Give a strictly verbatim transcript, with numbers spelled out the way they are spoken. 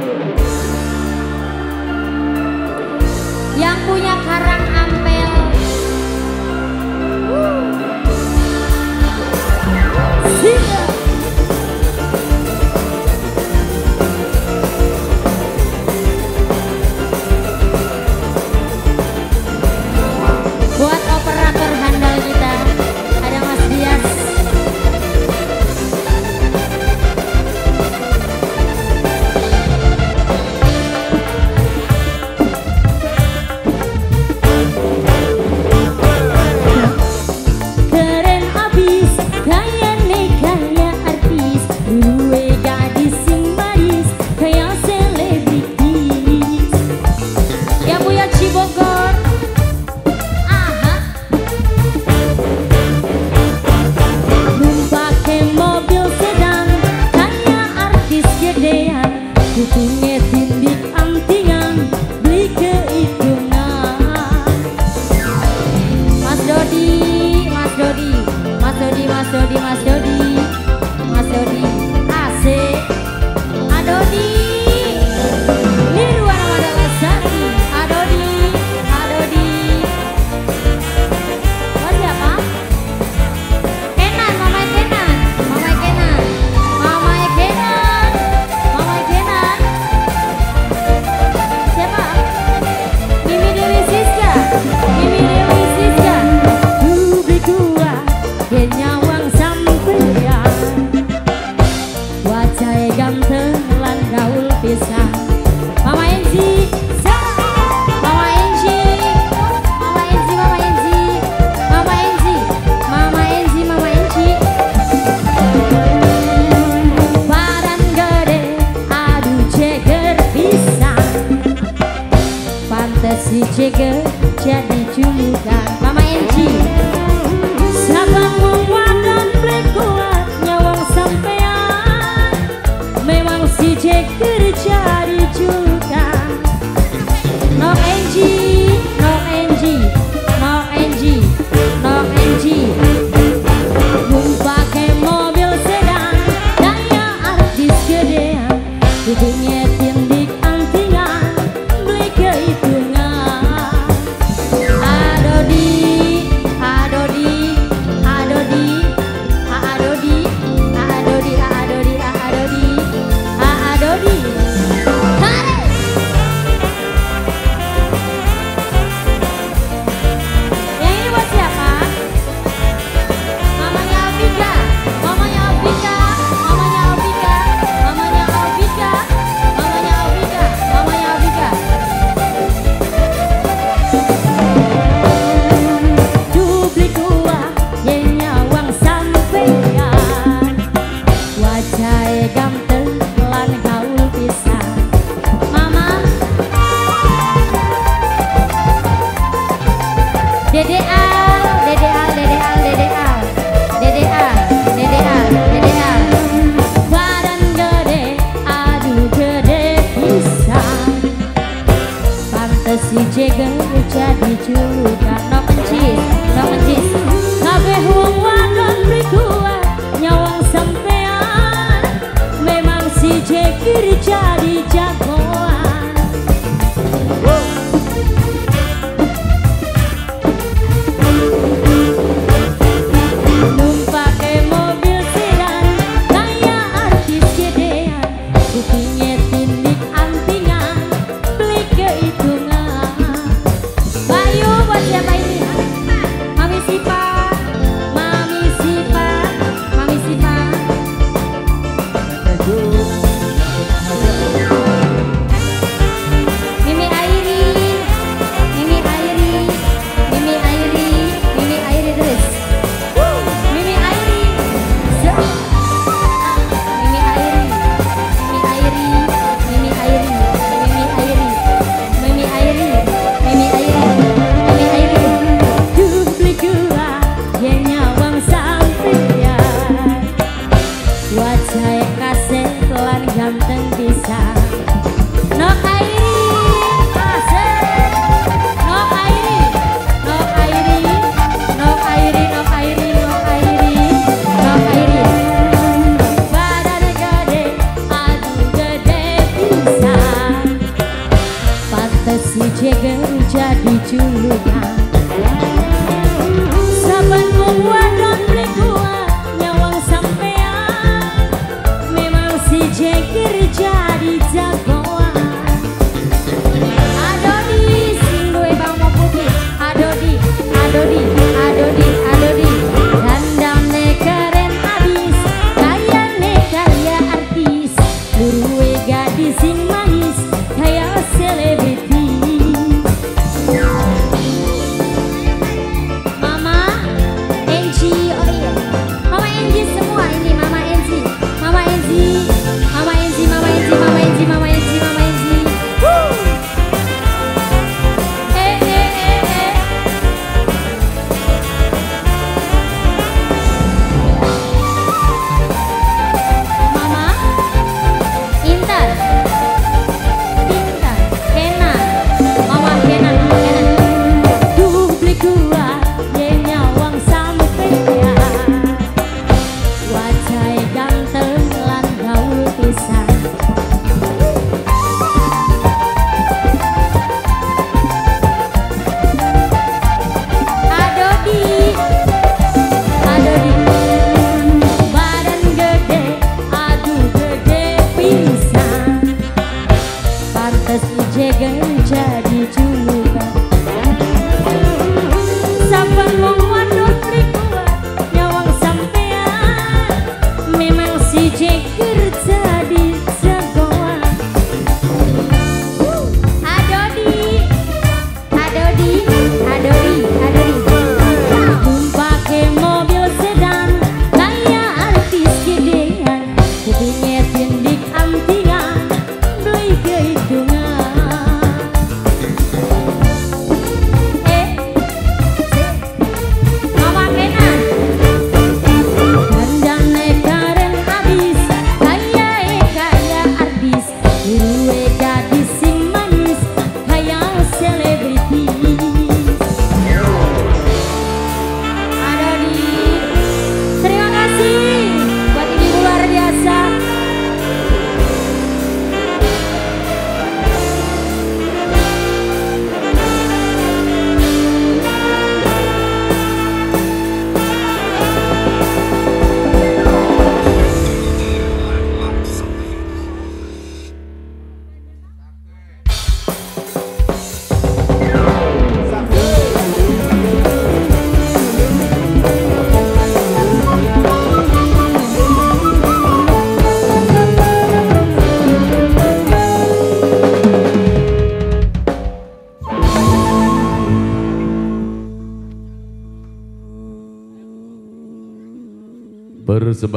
Yang punya Karang Ampel. Siap. Buat operator handal kita ada Mas Dias. Keren abis kaya nih kaya artis, duwe gadis sing manis kaya selebritis. Yang punya Cibogor. Kupingnya tindik antingan, beli kehitungan. Mas Dodi, Mas Dodi, Mas Dodi, Mas Dodi, Mas Dodi, Mas Dodi, asik. Adodi, Nirwana Madalesari, Adodi, Adodi. Oh siapa? Kenan, Mama Kenan, Mama Kenan, Mama Kenan. Nyawang sampeyan wajah ganteng lan gaul pisan. Mama Enzi, Mama Enzi, Mama Enzi, Mama Enzi, Mama Enzi, Mama Enzi, Mama Enzi. Badan gede, aduh ceger pisan. Pantes si ceger jadi julukan Mama Enzi. Sabang wadan kuat nyawang sampean, memang si ceker cari julukan. No Enji, no Enji, no Enji, no Enji. Bung pakai mobil sedan, daya artis gedean, hidungnya tindik antingan, beli kehitungan. Adodi, Adodi. Adodi, Adodi, Adodi, Adodi, Adodi, Adodi. Hai. Yang ini buat siapa? Mamanya Alvika, mamanya Alvika, mamanya Alvika, mamanya Alvika, mamanya Alvika, mamanya Alvika. Duplik gua nyawang sampeyan, wajah ganteng lan gaul pisan. Mama Dede Al, Dede Al, Dede Al, Dede Al, Dede Al, Dede Al, Dede Al. Badan gede, aduh gede pisan. Pantes si jeger jadi julukan. No pencis, no pencis. Kabeh wong wadon kuat nyawang sampean, memang si jeger jadi jagoan. Numpake mobil sedan, kaya artis gedean, kupingnya tindik antingan, beli kehitungan. Bayu buat siapa ini? Mami Sipa, Mami Sipa, Mami Sipa. Mimi Airi, Mimi Airi, Mimi Airi, Mimi Airi terus. Mimi Airi, Mimi Airi, Mimi Airi, Mimi Airi, Mimi Airi, Mimi Airi, Mimi Airi, Mimi Airi. Duplik gua yang nyawang sampeyan, wajah kasih lan ganteng bisa. No Airi, asik. No Airi, no Airi, no Airi, no Airi, no Airi, no Airi. Badan gede, aduh gede bisa. julukan. Saban wong wadon kuat nyawang sampean, memang si Jekir jadi jagoan. Adodi sing duwe bawang putih, adodi, adodi, adodi, adodi. Dandangnya keren abis, kayane kaya artis, luruwe gadis sing manis kaya selebriti. Mama Enji, oh iya, Mama Enji semua ini, Mama Enji, Mama Enji, Mama Enji, Mama Enji, Mama Enji, Mama Enji, Mama Enji. Woo! Eh eh eh eh. Mama Intan, Intan, Kena, Mama Kena, Mama Kena. Dubli kuat ye nyawang sampeyan, wajah ganteng lan gaul pisan. Adodi, adodi, badan gede, aduh gede pisan. Pantes Jeger jadi julukan. Saban wong wadon kuat nyawang sampean, memang si Jeger jadi jagoan. Adodi, adodi, adodi, adodi. Numpake mobil sedan kaya artis gedean, kupingnya tindik antingan, beli kehitungan. Eh, Mama Kena, dandangnya keren abis, kaya kaya artis, luruwe gadis sing manis kaya selebriti. Adodi, terima kasih buat ibu luar biasa. Persebaya